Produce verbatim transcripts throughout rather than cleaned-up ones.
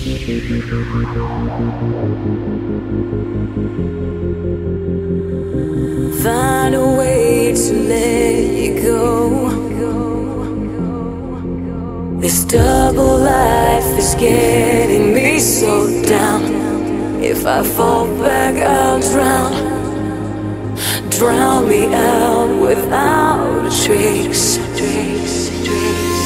Find a way to let you go. This double life is getting me so down. If I fall back, I'll drown. Drown me out without a trace. trace, trace.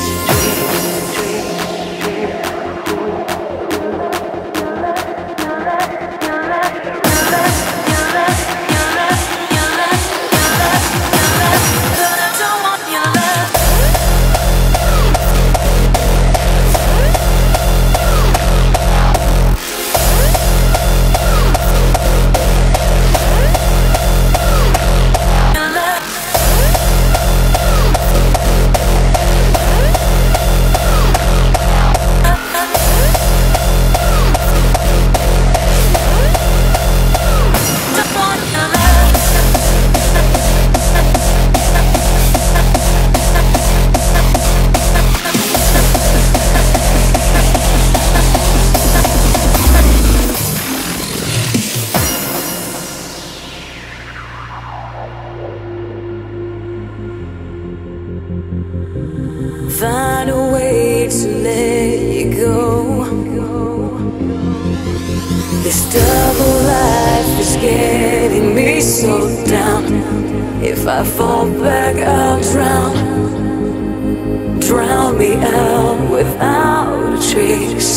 Find a way to let you go. This double life is getting me so down. If I fall back, I'll drown. Drown me out without a trace.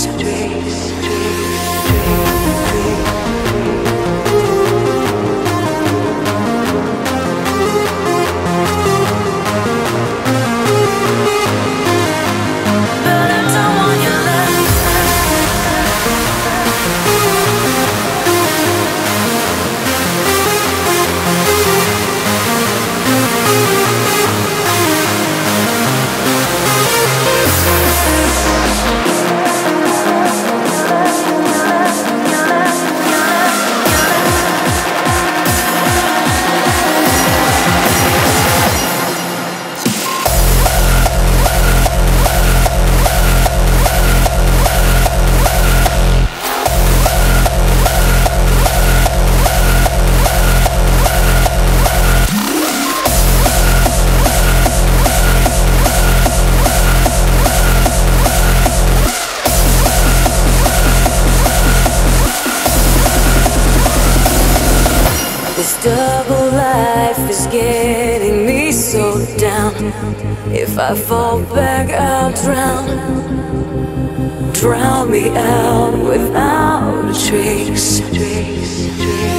This double life is getting me so down. If I fall back, I'll drown. Drown me out without a trace. trace, trace.